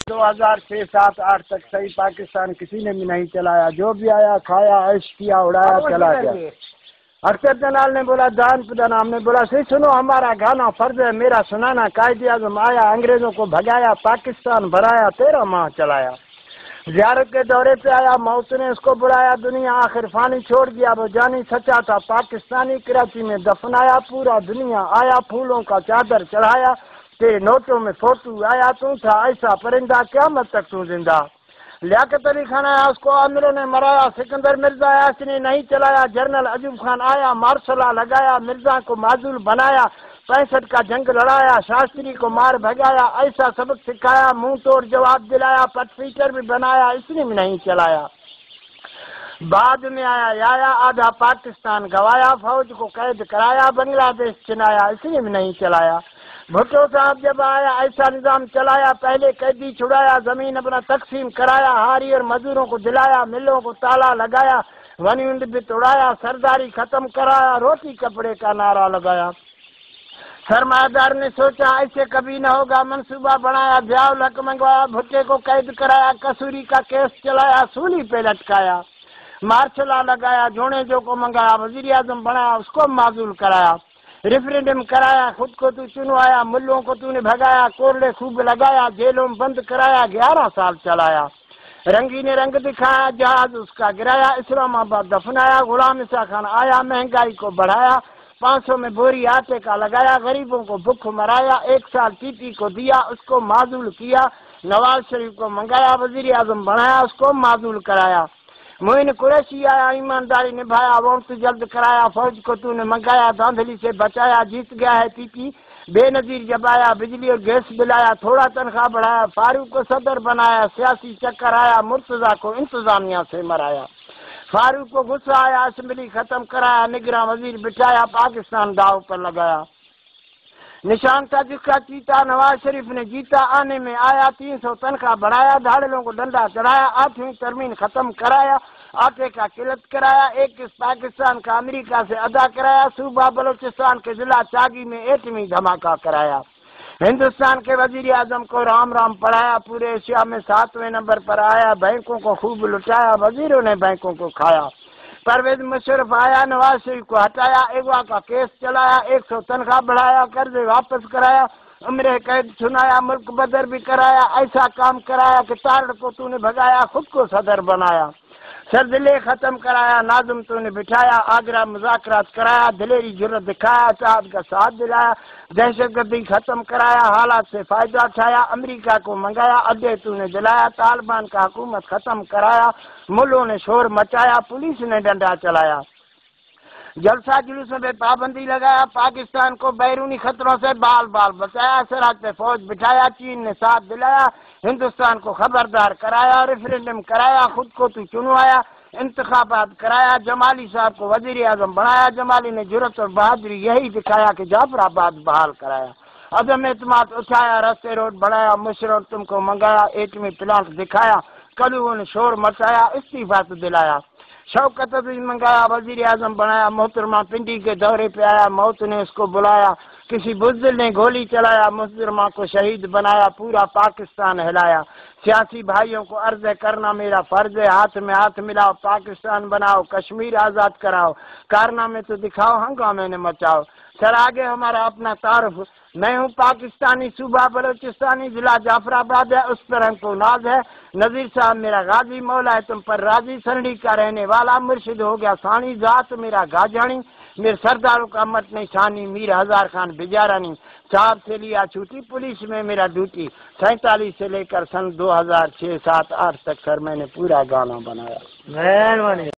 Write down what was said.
2006 7 8 تک صحیح پاکستان کسی نے بھی نہیں چلایا، جو بھی آیا کھایا عیش کیا اڑایا چلا گیا۔ اختر جنال نے بولا دان پدن، ہم نے بولا صحیح سنو ہمارا گانا فرض ہے میرا سنانا، قائد اعظم آیا انگریزوں کو بھگایا پاکستان بنایا 13 ماہ چلایا، زیارت کے دورے پہ آیا موت نے اس کو بلایا، دنیا آخر فانی چھوڑ دیا وہ جانی سچا تھا پاکستانی، کراچی میں دفنایا پورا دنیا آیا پھولوں کا چادر چڑھایا، تیرے نوٹوں میں فوٹو آیا تو تھا ایسا پرندہ قیامت تک تو زندہ، لیاقت علی خان آیا اس کو عامروں نے مرایا، سکندر مرزا آیا اس نے نہیں چلایا، جنرل عجوب خان آیا مارشلہ لگایا، مرزا کو معزول بنایا، 65 کا جنگ لڑایا، شاستری کو مار بھگایا، ایسا سبق سکھایا منہ توڑ جواب دلایا، پٹ فیچر بھی بنایا اس نے بھی نہیں چلایا، بعد میں آیا آدھا پاکستان گوایا، فوج کو قید کرایا بنگلہ دیش چنایا اس نے بھی نہیں چلایا، بھٹو صاحب جب آیا ایسا نظام چلایا، پہلے قیدی چھڑایا زمین اپنا تقسیم کرایا، ہاری اور مزدوروں کو دلایا، ملوں کو تالا لگایا، ونڈ بھی توڑایا، سرداری ختم کرایا، روٹی کپڑے کا نعرہ لگایا، سرمایہ دار نے سوچا ایسے کبھی نہ ہوگا، منصوبہ بنایا ضیاء الحق منگوایا، بھٹے کو قید کرایا، کسوری کا کیس چلایا سولی پہ لٹکایا، مارشلہ لگایا جونے جو کو منگایا، وزیر اعظم بنایا اس کو معزول کرایا، ریفرینڈم کرایا خود کو تو چنوایا، ملوں کو تو نے بھگایا، کورلے خوب لگایا، جیلوں میں بند کرایا 11 سال چلایا، رنگی نے رنگ دکھایا جہاز اس کا گرایا، اسلام آباد دفنایا، غلام عیسیٰ خان آیا مہنگائی کو بڑھایا، 500 میں بوری آٹے کا لگایا، غریبوں کو بھوک مرایا، 1 سال ٹی پی کو دیا اس کو معزول کیا، نواز شریف کو منگایا وزیر اعظم بنایا اس کو معزول کرایا، معین قریشی آیا ایمانداری نبھایا، ووٹ جلد کرایا، فوج کو تو نے منگایا دھاندلی سے بچایا، جیت گیا ہے ٹی پی بے نظیر جب آیا، بجلی اور گیس بلایا، تھوڑا تنخواہ بڑھایا، فاروق کو صدر بنایا، سیاسی چکر آیا مرتضیٰ کو انتظامیہ سے مرایا، فاروق کو غصہ آیا اسمبلی ختم کرایا، نگراں وزیر بٹھایا پاکستان داؤ پر لگایا، نشان تھا جس کا چیتا نواز شریف نے جیتا، آنے میں آیا 300 تنخواہ بڑھایا، دھاڑلوں کو ڈنڈا چڑھایا، 8ویں ترمیم ختم کرایا، آٹے کا قلت کرایا، 21 پاکستان کا امریکہ سے ادا کرایا، صوبہ بلوچستان کے ضلع چاگی میں ایٹمی دھماکہ کرایا، ہندوستان کے وزیر اعظم کو رام رام پڑھایا، پورے ایشیا میں 7ویں نمبر پر آیا، بینکوں کو خوب لٹایا وزیروں نے بینکوں کو کھایا، پرویز مشرف آیا نواز شریف کو ہٹایا، اغوا کا کیس چلایا، 100 تنخواہ بڑھایا، قرضے واپس کرایا، عمر قید سنایا، ملک بدر بھی کرایا، ایسا کام کرایا کہ تارڑ کو تو نے بھگایا خود کو صدر بنایا، سرزلے ختم کرایا ناظم تو نے بٹھایا، آگرہ مذاکرات کرایا، دلیری جرت دکھایا، چاہت کا ساتھ دلایا، دہشت گردی ختم کرایا، حالات سے فائدہ اٹھایا، امریکہ کو منگایا، اڈے تو نے دلایا، طالبان کا حکومت ختم کرایا، ملوں نے شور مچایا، پولیس نے ڈنڈا چلایا، جلسہ جلوس میں پابندی لگایا، پاکستان کو بیرونی خطروں سے بال بچایا، سرحد پہ فوج بٹھایا، چین نے ساتھ دلایا، ہندوستان کو خبردار کرایا، ریفرینڈم کرایا، خود کو تو چنوایا، انتخابات کرایا، جمالی صاحب کو وزیر اعظم بنایا، جمالی نے جرت اور بہادری یہی دکھایا کہ جعفر آباد بحال کرایا، عدم اعتماد اٹھایا، راستے روڈ بڑھایا، مشرف تم کو منگایا، ایٹمی پلانٹ دکھایا، کلوؤں نے شور مچایا، استعفا تو دلایا، شوکت عزیز منگایا وزیر اعظم بنایا، محترمہ پنڈی کے دورے پہ آیا موت نے اس کو بلایا، کسی بزدل نے گولی چلایا محترمہ کو شہید بنایا، پورا پاکستان ہلایا، سیاسی بھائیوں کو عرض کرنا میرا فرض ہے، ہاتھ میں ہاتھ ملاؤ پاکستان بناؤ، کشمیر آزاد کراؤ، کارنامے تو دکھاؤ ہنگامے نے مچاؤ، سر آگے ہمارا اپنا تعارف، میں ہوں پاکستانی، صوبہ بلوچستانی، ضلع جعفر آباد ہے، اس پر ہم کو ناز ہے، نذیر صاحب میرا غازی، مولا ہے تم پر راضی، سرنڈی کا رہنے والا، مرشد ہو گیا ثانی، ذات میرا گاجانی، میرے سرداروں کا مت نہیں ثانی، میر ہزار خان بجارانی، صاحب سے لیا چھوٹی پولیس میں میرا ڈیوٹی، 47 سے لے کر سن 2006 7 8 تک سر میں نے پورا گانا بنایا۔